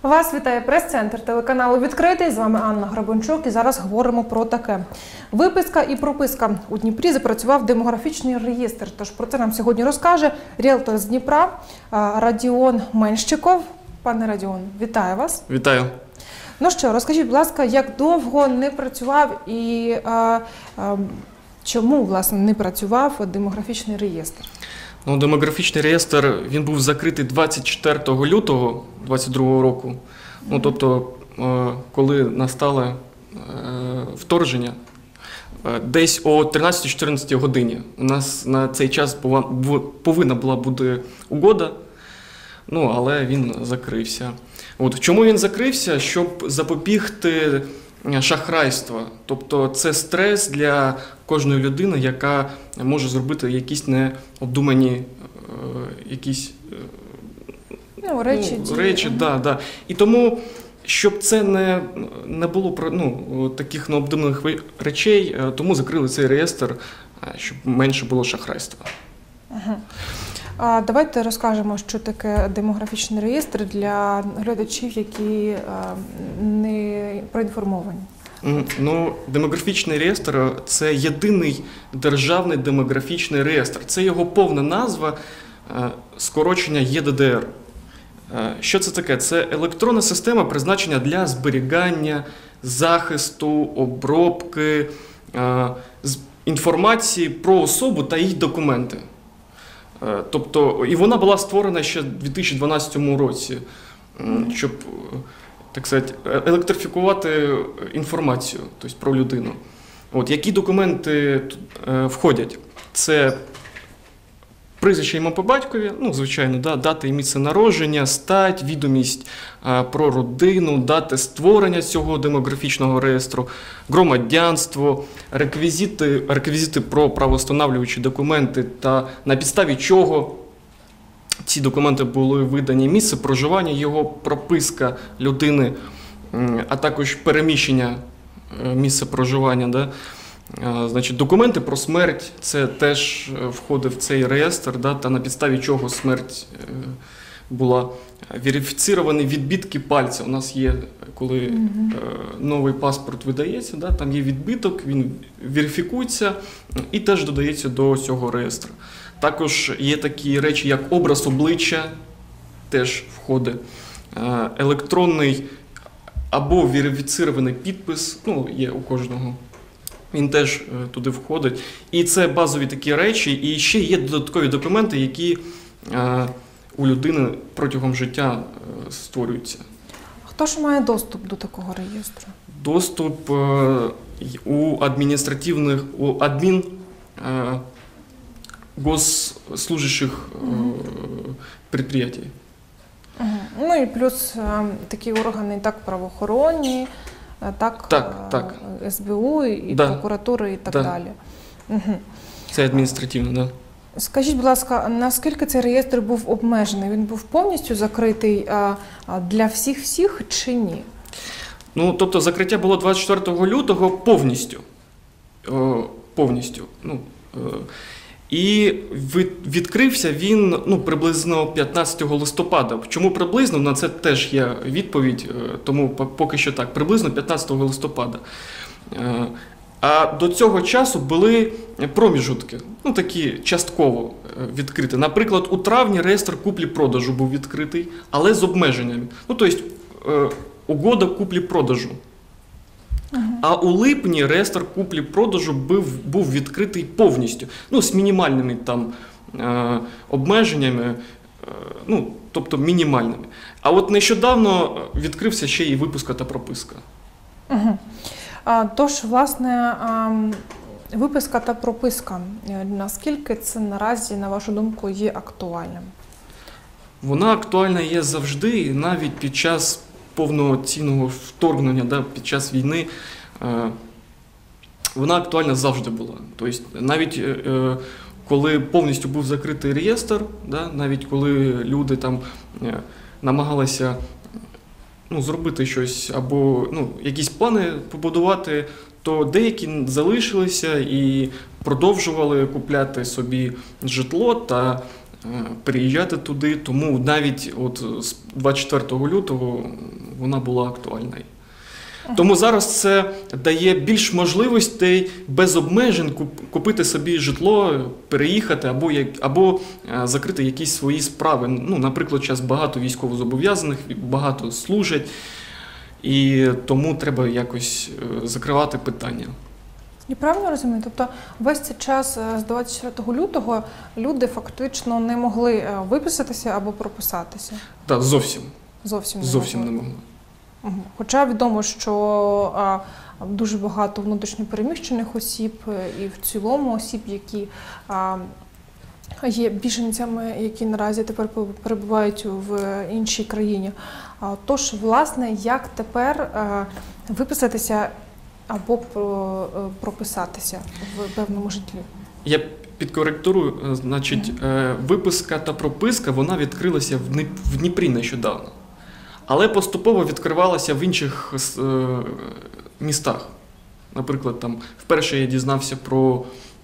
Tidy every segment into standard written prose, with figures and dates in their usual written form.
Вас вітає прес-центр телеканалу «Відкритий». З вами Анна Грабанчук і зараз говоримо про таке. Виписка і прописка. У Дніпрі запрацював демографічний реєстр. Тож про це нам сьогодні розкаже ріелтор з Дніпра Радіон Менщиков. Пане Радіон, вітаю вас. Вітаю. Ну що, розкажіть, будь ласка, як довго не працював і чому, власне, не працював демографічний реєстр? Ну, демографічний реєстр, він був закритий 24 лютого 2022 року. Ну, тобто, коли настало вторгнення, десь о 13-14 годині. У нас на цей час повинна була бути угода, ну, але він закрився. От. Чому він закрився? Щоб запобігти шахрайства. Тобто це стрес для кожної людини, яка може зробити якісь необдумані речі. Да. І тому, щоб це не було таких необдуманих речей, тому закрили цей реєстр, щоб менше було шахрайства. Давайте розкажемо, що таке демографічний реєстр для глядачів, які не проінформовані. Ну, демографічний реєстр – це єдиний державний демографічний реєстр. Це його повна назва, скорочення ЄДДР. Що це таке? Це електронна система, призначена для зберігання, захисту, обробки інформації про особу та її документи. Тобто, і вона була створена ще в 2012 році, щоб, так сказати, електрифікувати інформацію, тобто про людину. От, які документи входять? Це прізвище, ім'я по батькові, ну, звичайно, дата і місце народження, стать, відомість про родину, дати створення цього демографічного реєстру, громадянство, реквізити про правовстановлюючі документи та на підставі чого ці документи були видані, місце проживання, його прописка людини, а також переміщення місця проживання. Да? Значить, документи про смерть, це теж входить в цей реєстр, да, та на підставі чого смерть була. Верифіціровані відбитки пальця. У нас є, коли новий паспорт видається, да, там є відбиток, він верифікується і теж додається до цього реєстру. Також є такі речі, як образ обличчя, теж входить. Електронний або верифіцірований підпис, ну, є у кожного. Він теж туди входить. І це базові такі речі. І ще є додаткові документи, які у людини протягом життя створюються. Хто ж має доступ до такого реєстру? Доступ у госслужащих підприємств. Ну і плюс такі органи, так, правоохоронні, так. СБУ, і прокуратури, і так далі. Це адміністративно, так. Скажіть, будь ласка, наскільки цей реєстр був обмежений? Він був повністю закритий для всіх чи ні? Ну, тобто закриття було 24 лютого повністю. І відкрився він приблизно 15 листопада. Чому приблизно? На це теж є відповідь, тому поки що так. Приблизно 15 листопада. А до цього часу були проміжутки, такі частково відкриті. Наприклад, у травні реєстр куплі-продажу був відкритий, але з обмеженнями. Тобто угода куплі-продажу. А у липні реєстр куплі-продажу був відкритий повністю, з мінімальними там обмеженнями, тобто мінімальними. А от нещодавно відкрився ще і виписка та прописка. Тож, власне, виписка та прописка, наскільки це наразі, на вашу думку, є актуальним? Вона актуальна є завжди, навіть під час повноцінного вторгнення, під час війни, вона актуальна завжди була. Тобто, навіть коли повністю був закритий реєстр, навіть коли люди там намагалися зробити щось або якісь плани побудувати, то деякі залишилися і продовжували купляти собі житло та переїжджати туди, тому навіть от з 24 лютого вона була актуальною. Тому зараз це дає більш можливостей без обмежень купити собі житло, переїхати або закрити якісь свої справи. Ну, наприклад, зараз багато військовозобов'язаних, багато служать, і тому треба якось закривати питання. Я правильно розумію? Тобто весь цей час з 24 лютого люди фактично не могли виписатися або прописатися? Так, зовсім. Зовсім Не могли. Хоча відомо, що дуже багато внутрішньопереміщених осіб і в цілому осіб, які є біженцями, які наразі тепер перебувають в іншій країні. Тож, власне, як тепер виписатися або прописатися в певному житлі? Я підкоректурую, значить, виписка та прописка, вона відкрилася в Дніпрі нещодавно. Але поступово відкривалася в інших містах. Наприклад, там вперше я дізнався про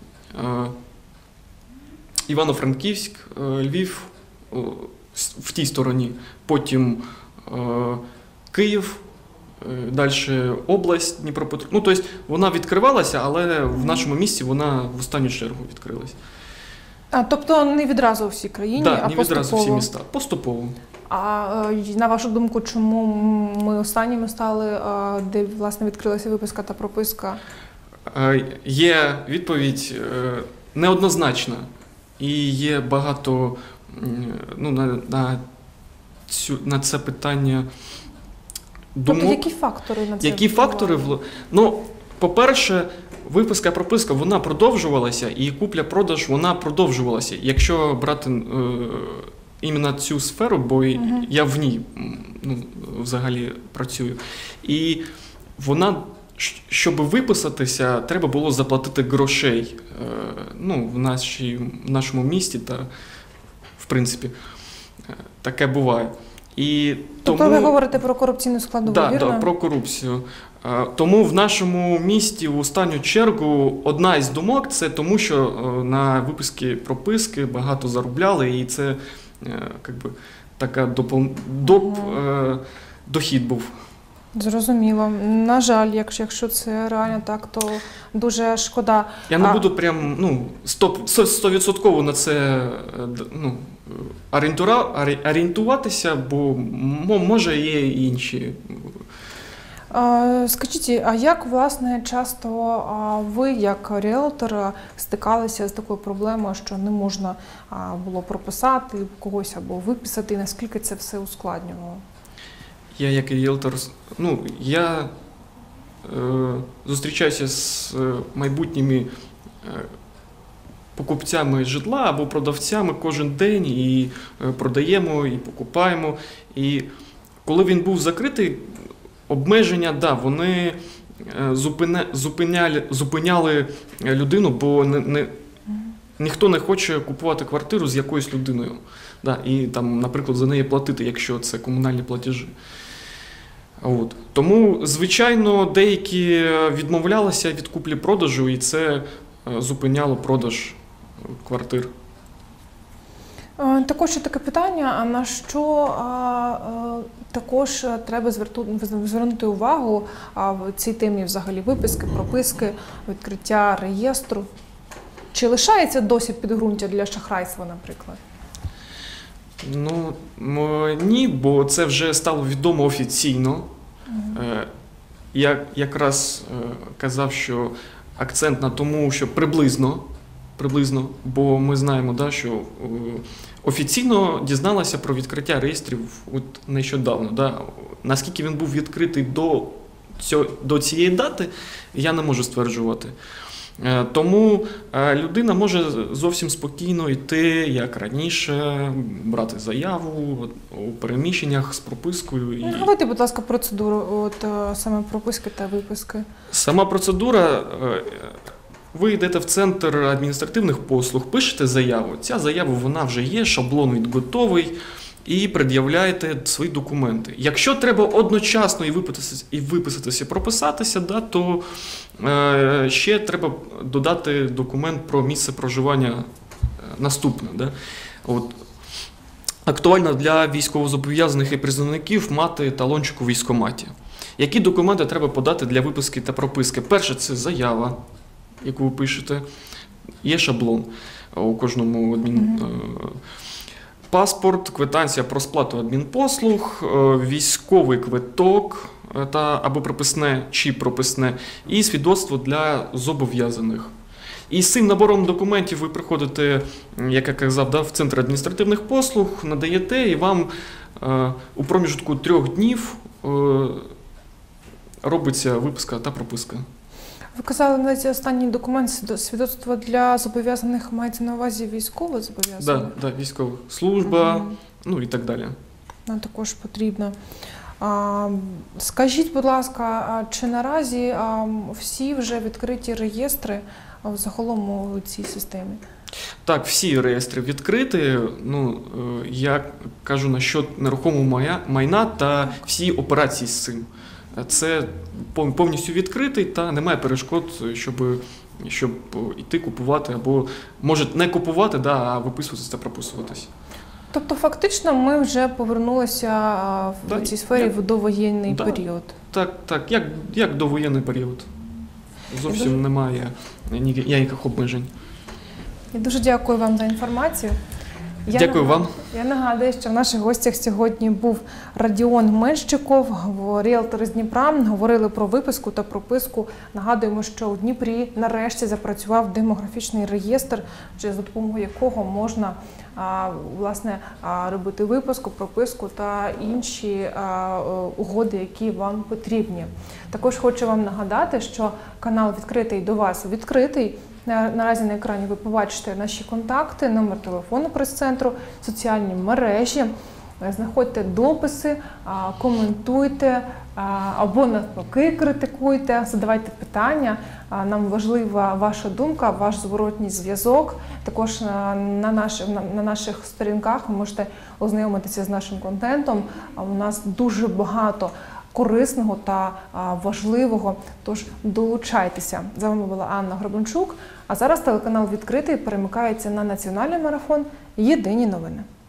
Івано-Франківськ, Львів в тій стороні, потім Київ, далі область, Дніпропетровськ. Ну, тобто вона відкривалася, але в нашому місті вона в останню чергу відкрилася. Тобто не відразу у всій країні, а не відразу всі міста. Поступово. А на вашу думку, чому ми останніми стали, де, власне, відкрилася виписка та прописка? Є відповідь неоднозначна. І є багато на це питання думок. Тобто які фактори на це? Які фактори? Ну, по-перше, виписка, прописка, вона продовжувалася, і купля-продаж, вона продовжувалася. Якщо брати іменно цю сферу, бо я в ній взагалі працюю. І вона, щоб виписатися, треба було заплатити грошей в нашому місті, та, в принципі, таке буває. І тобто ви говорите про корупційну складову, вірно? Так, про корупцію. Тому в нашому місті в останню чергу одна із думок – це тому, що на виписки прописки багато заробляли, і це така дохід був. Зрозуміло. На жаль, якщо це реально так, то дуже шкода. Я не буду прям 100% на це орієнтуватися, бо може є і інші. Скажіть, а як, власне, часто ви, як ріелтор, стикалися з такою проблемою, що не можна було прописати когось або виписати, і наскільки це все ускладнювало? Я як ріелтор, я зустрічаюся з майбутніми покупцями житла або продавцями кожен день, і продаємо, і покупаємо. І коли він був закритий, обмеження, вони зупиняли людину, бо ніхто не хоче купувати квартиру з якоюсь людиною. І, наприклад, за неї платити, якщо це комунальні платежі. Тому, звичайно, деякі відмовлялися від куплі-продажу, і це зупиняло продаж квартир. Також ще таке питання, а на що також треба звернути увагу в цій темі взагалі виписки, прописки, відкриття реєстру? Чи лишається досі підґрунтя для шахрайства, наприклад? Ні, бо це вже стало відомо офіційно. Я якраз казав, що акцент на тому, що приблизно, бо ми знаємо, що офіційно дізналася про відкриття реєстрів нещодавно. Наскільки він був відкритий до цієї дати, я не можу стверджувати. Тому людина може зовсім спокійно йти, як раніше, брати заяву у переміщеннях з пропискою. Нагадайте, будь ласка, процедуру саме прописки та виписки. Сама процедура. Ви йдете в центр адміністративних послуг, пишете заяву. Ця заява, вона вже є, шаблон готовий, і пред'являєте свої документи. Якщо треба одночасно і виписатися, і прописатися, то ще треба додати документ про місце проживання наступне. Да? От, актуально для військовозобов'язаних і призовників мати талончик у військкоматі. Які документи треба подати для виписки та прописки? Перше – це заява, яку ви пишете. Є шаблон у кожному паспорт, квитанція про сплату адмінпослуг, військовий квиток або прописне чи прописне, і свідоцтво для зобов'язаних. І з цим набором документів ви приходите, як я казав, в Центр адміністративних послуг, надаєте, і вам у проміжку 3 днів робиться виписка та прописка. Ви казали, навіть останній документ свідоцтво для зобов'язаних мається на увазі військово зобов'язаних? Так, військова служба, ну і так далі. Нам також потрібно. Скажіть, будь ласка, чи наразі всі вже відкриті реєстри загалом у цій системі? Так, всі реєстри відкриті. Ну, я кажу насчет нерухомого майна та всі операції з цим. Це повністю відкритий та немає перешкод, щоб йти купувати, або, може, не купувати, а виписуватися та прописуватись. Тобто, фактично, ми вже повернулися в цій сфері в довоєнний період? Так, як довоєнний період. Зовсім немає ніяких обмежень. Я дуже дякую вам за інформацію. Дякую вам. Я нагадую, що в наших гостях сьогодні був Радіон Менщиков, ріелтор з Дніпра. Говорили про виписку та прописку. Нагадуємо, що у Дніпрі нарешті запрацював демографічний реєстр, за допомогою якого можна власне робити виписку, прописку та інші угоди, які вам потрібні. Також хочу вам нагадати, що канал «Відкритий до вас» відкритий. Наразі на екрані ви побачите наші контакти, номер телефону прес-центру, соціальні мережі. Знаходьте дописи, коментуйте або навпаки критикуйте, задавайте питання. Нам важлива ваша думка, ваш зворотній зв'язок. Також на наших сторінках ви можете ознайомитися з нашим контентом. У нас дуже багато корисного та важливого, тож долучайтеся. З вами була Анна Гребенчук, а зараз телеканал «Відкритий» перемикається на національний марафон «Єдині новини».